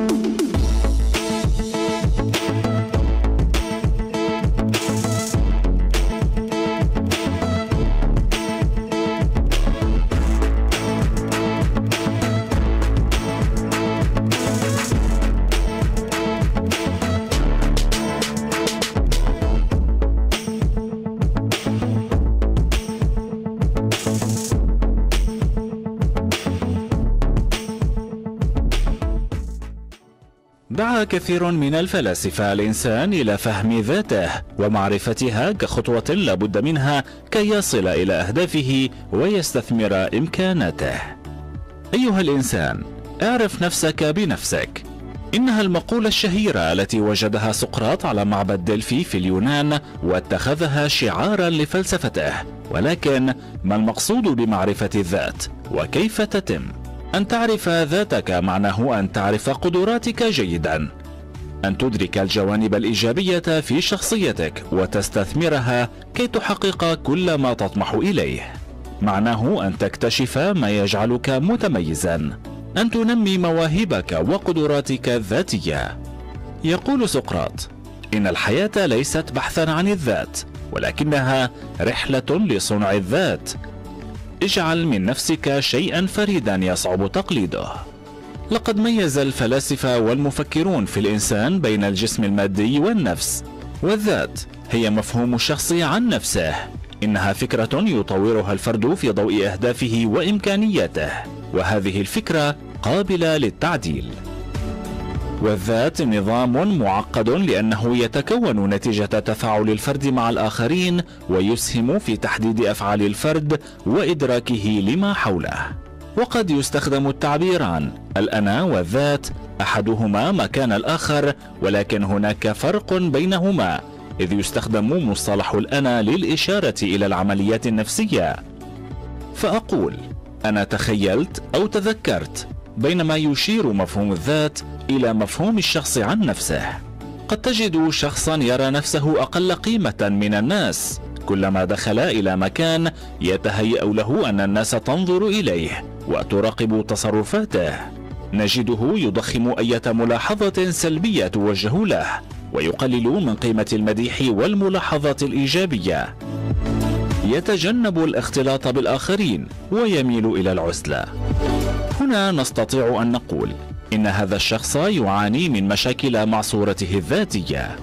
دعا كثير من الفلاسفة الإنسان إلى فهم ذاته ومعرفتها كخطوة لابد منها كي يصل إلى أهدافه ويستثمر إمكاناته. أيها الإنسان، اعرف نفسك بنفسك. إنها المقولة الشهيرة التي وجدها سقراط على معبد دلفي في اليونان واتخذها شعارا لفلسفته. ولكن ما المقصود بمعرفة الذات وكيف تتم؟ أن تعرف ذاتك معناه أن تعرف قدراتك جيدا، أن تدرك الجوانب الإيجابية في شخصيتك وتستثمرها كي تحقق كل ما تطمح إليه. معناه أن تكتشف ما يجعلك متميزا، أن تنمي مواهبك وقدراتك الذاتية. يقول سقراط: إن الحياة ليست بحثا عن الذات، ولكنها رحلة لصنع الذات. اجعل من نفسك شيئا فريدا يصعب تقليده. لقد ميز الفلاسفة والمفكرون في الإنسان بين الجسم المادي والنفس، والذات هي مفهوم الشخص عن نفسه. إنها فكرة يطورها الفرد في ضوء أهدافه وإمكانياته، وهذه الفكرة قابلة للتعديل. والذات نظام معقد لأنه يتكون نتيجة تفاعل الفرد مع الآخرين، ويسهم في تحديد أفعال الفرد وإدراكه لما حوله. وقد يستخدم التعبير عن الأنا والذات، أحدهما مكان الآخر، ولكن هناك فرق بينهما، إذ يستخدم مصطلح الأنا للإشارة إلى العمليات النفسية. فأقول: أنا تخيلت أو تذكرت، بينما يشير مفهوم الذات إلى مفهوم الشخص عن نفسه. قد تجد شخصا يرى نفسه أقل قيمة من الناس، كلما دخل إلى مكان يتهيأ له أن الناس تنظر إليه وتراقب تصرفاته. نجده يضخم أي ملاحظة سلبية توجه له، ويقلل من قيمة المديح والملاحظات الإيجابية. يتجنب الاختلاط بالآخرين ويميل إلى العزلة. هنا نستطيع أن نقول إن هذا الشخص يعاني من مشاكل مع صورته الذاتية.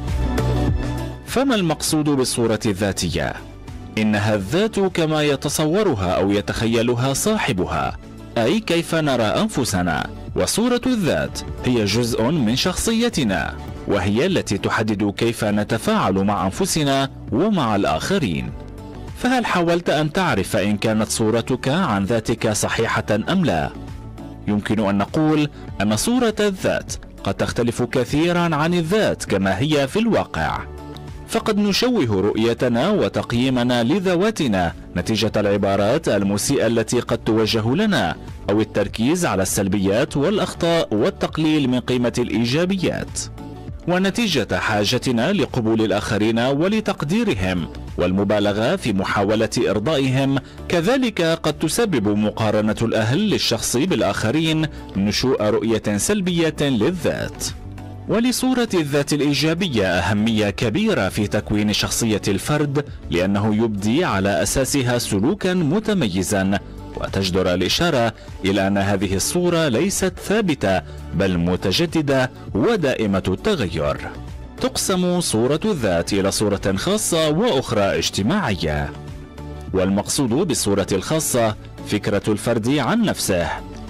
فما المقصود بالصورة الذاتية؟ إنها الذات كما يتصورها أو يتخيلها صاحبها، أي كيف نرى أنفسنا. وصورة الذات هي جزء من شخصيتنا، وهي التي تحدد كيف نتفاعل مع أنفسنا ومع الآخرين. فهل حاولت أن تعرف إن كانت صورتك عن ذاتك صحيحة أم لا؟ يمكن أن نقول أن صورة الذات قد تختلف كثيرا عن الذات كما هي في الواقع. فقد نشوه رؤيتنا وتقييمنا لذواتنا نتيجة العبارات المسيئة التي قد توجه لنا، أو التركيز على السلبيات والأخطاء والتقليل من قيمة الإيجابيات. ونتيجة حاجتنا لقبول الآخرين ولتقديرهم والمبالغة في محاولة إرضائهم، كذلك قد تسبب مقارنة الأهل للشخص بالآخرين نشوء رؤية سلبية للذات. ولصورة الذات الإيجابية أهمية كبيرة في تكوين شخصية الفرد، لأنه يبدي على أساسها سلوكا متميزا، وتجدر الإشارة إلى أن هذه الصورة ليست ثابتة بل متجددة ودائمة التغير. تقسم صورة الذات إلى صورة خاصة وأخرى اجتماعية. والمقصود بالصورة الخاصة فكرة الفرد عن نفسه،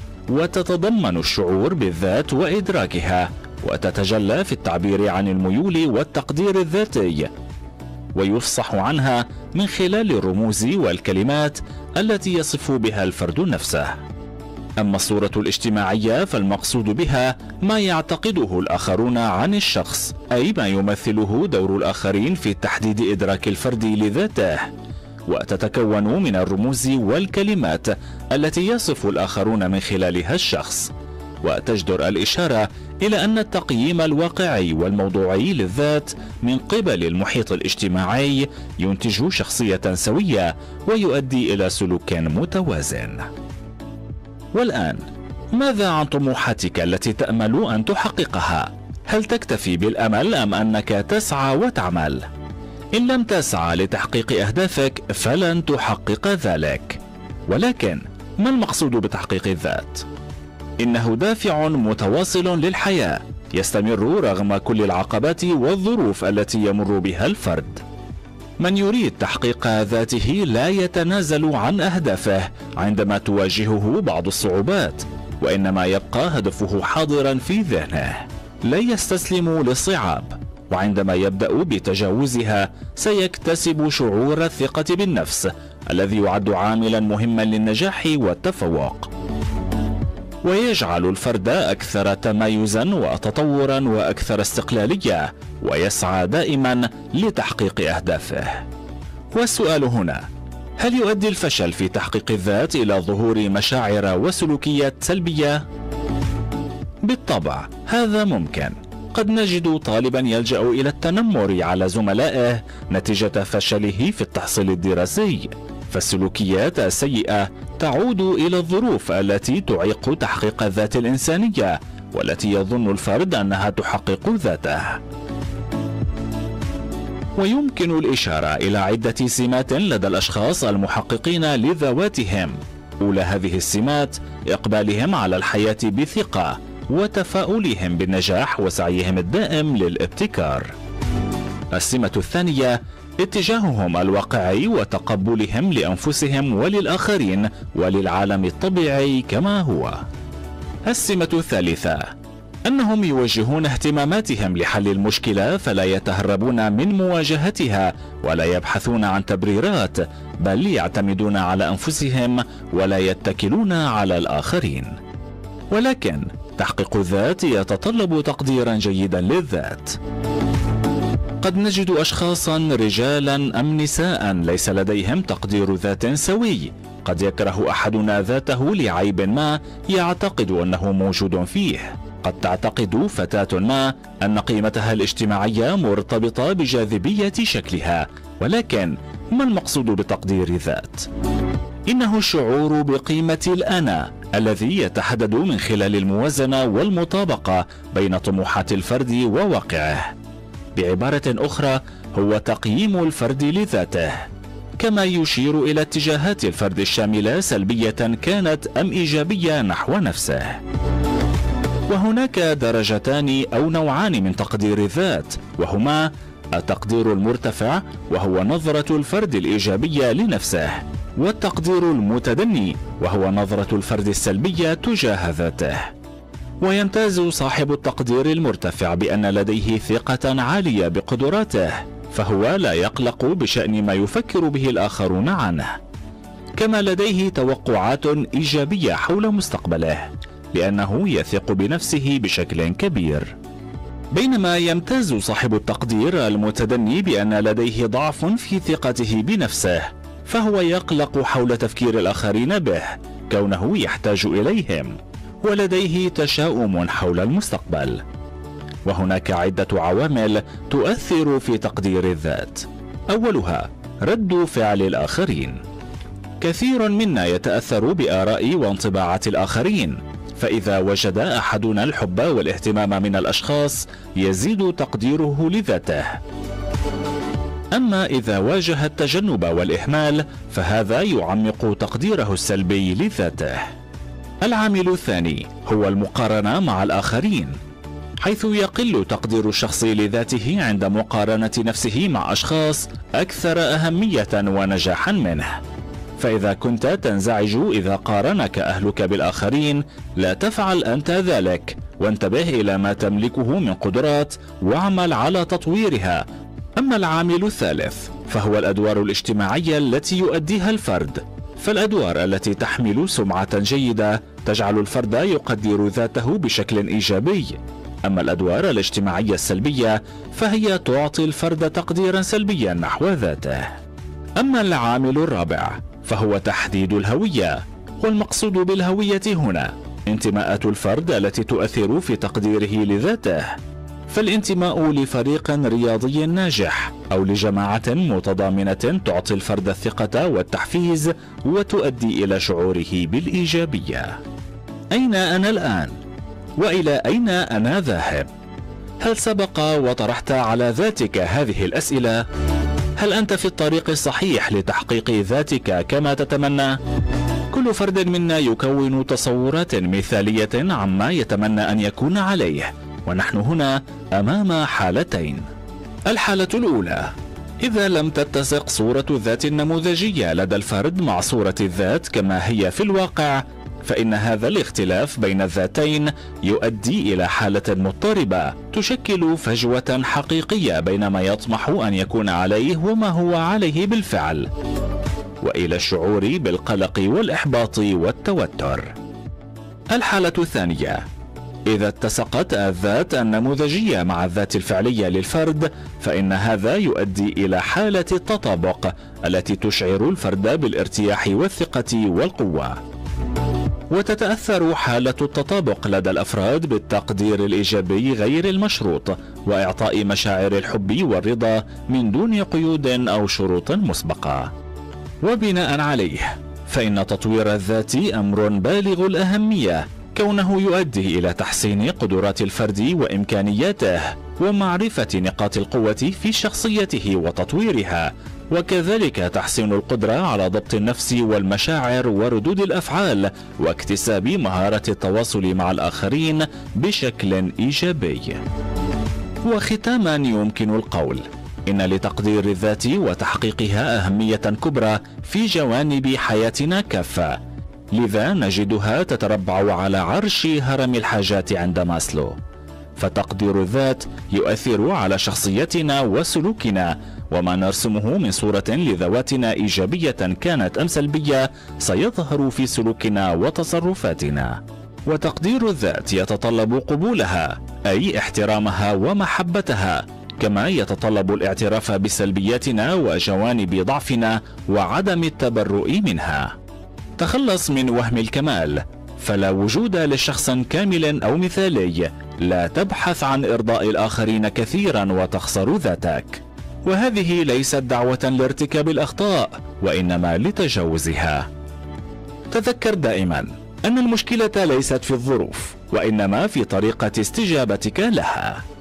وتتضمن الشعور بالذات وإدراكها، وتتجلى في التعبير عن الميول والتقدير الذاتي، ويفصح عنها من خلال الرموز والكلمات التي يصف بها الفرد نفسه. أما الصورة الاجتماعية فالمقصود بها ما يعتقده الآخرون عن الشخص، أي ما يمثله دور الآخرين في تحديد إدراك الفرد لذاته، وتتكون من الرموز والكلمات التي يصف الآخرون من خلالها الشخص. وتجدر الإشارة إلى أن التقييم الواقعي والموضوعي للذات من قبل المحيط الاجتماعي ينتج شخصية سوية ويؤدي إلى سلوك متوازن. والآن ماذا عن طموحاتك التي تأمل أن تحققها؟ هل تكتفي بالأمل أم أنك تسعى وتعمل؟ إن لم تسعى لتحقيق أهدافك فلن تحقق ذلك. ولكن ما المقصود بتحقيق الذات؟ إنه دافع متواصل للحياة يستمر رغم كل العقبات والظروف التي يمر بها الفرد. من يريد تحقيق ذاته لا يتنازل عن أهدافه عندما تواجهه بعض الصعوبات، وإنما يبقى هدفه حاضرا في ذهنه، لا يستسلم للصعاب، وعندما يبدأ بتجاوزها سيكتسب شعور الثقة بالنفس الذي يعد عاملا مهما للنجاح والتفوق، ويجعل الفرد أكثر تمايزا وتطورا وأكثر استقلالية، ويسعى دائما لتحقيق أهدافه. والسؤال هنا: هل يؤدي الفشل في تحقيق الذات إلى ظهور مشاعر وسلوكيات سلبية؟ بالطبع هذا ممكن. قد نجد طالبا يلجأ إلى التنمر على زملائه نتيجة فشله في التحصيل الدراسي، فالسلوكيات السيئة تعود إلى الظروف التي تعيق تحقيق الذات الإنسانية والتي يظن الفرد أنها تحقق ذاته. ويمكن الإشارة إلى عدة سمات لدى الأشخاص المحققين لذواتهم. أولى هذه السمات إقبالهم على الحياة بثقة وتفاؤلهم بالنجاح وسعيهم الدائم للابتكار. السمة الثانية اتجاههم الواقعي وتقبلهم لأنفسهم وللآخرين وللعالم الطبيعي كما هو. السمة الثالثة أنهم يوجهون اهتماماتهم لحل المشكلة فلا يتهربون من مواجهتها ولا يبحثون عن تبريرات، بل يعتمدون على أنفسهم ولا يتكلون على الآخرين. ولكن تحقيق الذات يتطلب تقديرا جيدا للذات. قد نجد أشخاصا رجالا أم نساء ليس لديهم تقدير ذات سوي. قد يكره أحدنا ذاته لعيب ما يعتقد أنه موجود فيه. قد تعتقد فتاة ما أن قيمتها الاجتماعية مرتبطة بجاذبية شكلها. ولكن ما المقصود بتقدير الذات؟ إنه الشعور بقيمة الأنا الذي يتحدد من خلال الموازنة والمطابقة بين طموحات الفرد وواقعه. بعبارة أخرى هو تقييم الفرد لذاته، كما يشير إلى اتجاهات الفرد الشاملة سلبية كانت أم إيجابية نحو نفسه. وهناك درجتان أو نوعان من تقدير الذات، وهما التقدير المرتفع وهو نظرة الفرد الإيجابية لنفسه، والتقدير المتدني وهو نظرة الفرد السلبية تجاه ذاته. ويمتاز صاحب التقدير المرتفع بأن لديه ثقة عالية بقدراته، فهو لا يقلق بشأن ما يفكر به الآخرون عنه، كما لديه توقعات إيجابية حول مستقبله لأنه يثق بنفسه بشكل كبير. بينما يمتاز صاحب التقدير المتدني بأن لديه ضعف في ثقته بنفسه، فهو يقلق حول تفكير الآخرين به كونه يحتاج إليهم، ولديه تشاؤم حول المستقبل. وهناك عدة عوامل تؤثر في تقدير الذات. أولها رد فعل الآخرين. كثير منا يتأثر بآراء وانطباعات الآخرين، فإذا وجد أحدنا الحب والاهتمام من الأشخاص يزيد تقديره لذاته. أما إذا واجه التجنب والإهمال فهذا يعمق تقديره السلبي لذاته. العامل الثاني هو المقارنة مع الآخرين، حيث يقل تقدير الشخص لذاته عند مقارنة نفسه مع أشخاص أكثر أهمية ونجاحا منه. فإذا كنت تنزعج إذا قارنك أهلك بالآخرين، لا تفعل أنت ذلك، وانتبه إلى ما تملكه من قدرات واعمل على تطويرها. أما العامل الثالث فهو الأدوار الاجتماعية التي يؤديها الفرد، فالأدوار التي تحمل سمعة جيدة تجعل الفرد يقدر ذاته بشكل إيجابي. أما الأدوار الاجتماعية السلبية فهي تعطي الفرد تقديرا سلبيا نحو ذاته. أما العامل الرابع فهو تحديد الهوية، والمقصود بالهوية هنا انتماءات الفرد التي تؤثر في تقديره لذاته. فالانتماء لفريق رياضي ناجح أو لجماعة متضامنة تعطي الفرد الثقة والتحفيز وتؤدي إلى شعوره بالإيجابية. أين أنا الآن؟ وإلى أين أنا ذاهب؟ هل سبق وطرحت على ذاتك هذه الأسئلة؟ هل أنت في الطريق الصحيح لتحقيق ذاتك كما تتمنى؟ كل فرد منا يكون تصورات مثالية عما يتمنى أن يكون عليه، ونحن هنا أمام حالتين. الحالة الأولى: إذا لم تتسق صورة الذات النموذجية لدى الفرد مع صورة الذات كما هي في الواقع، فإن هذا الاختلاف بين الذاتين يؤدي إلى حالة مضطربة تشكل فجوة حقيقية بين ما يطمح أن يكون عليه وما هو عليه بالفعل، وإلى الشعور بالقلق والإحباط والتوتر. الحالة الثانية: إذا اتسقت الذات النموذجية مع الذات الفعلية للفرد، فإن هذا يؤدي إلى حالة التطابق التي تشعر الفرد بالارتياح والثقة والقوة. وتتأثر حالة التطابق لدى الأفراد بالتقدير الإيجابي غير المشروط، وإعطاء مشاعر الحب والرضا من دون قيود أو شروط مسبقة. وبناء عليه، فإن تطوير الذات أمر بالغ الأهمية، كونه يؤدي إلى تحسين قدرات الفرد وإمكانياته، ومعرفة نقاط القوة في شخصيته وتطويرها، وكذلك تحسين القدرة على ضبط النفس والمشاعر وردود الأفعال، واكتساب مهارة التواصل مع الآخرين بشكل إيجابي. وختاما يمكن القول إن لتقدير الذات وتحقيقها أهمية كبرى في جوانب حياتنا كافة، لذا نجدها تتربع على عرش هرم الحاجات عند ماسلو. فتقدير الذات يؤثر على شخصيتنا وسلوكنا، وما نرسمه من صورة لذواتنا إيجابية كانت أم سلبية سيظهر في سلوكنا وتصرفاتنا. وتقدير الذات يتطلب قبولها، أي احترامها ومحبتها، كما يتطلب الاعتراف بسلبياتنا وجوانب ضعفنا وعدم التبرؤ منها. تخلص من وهم الكمال، فلا وجود لشخص كامل أو مثالي. لا تبحث عن إرضاء الآخرين كثيرا وتخسر ذاتك. وهذه ليست دعوة لارتكاب الأخطاء، وإنما لتجاوزها. تذكر دائما أن المشكلة ليست في الظروف، وإنما في طريقة استجابتك لها.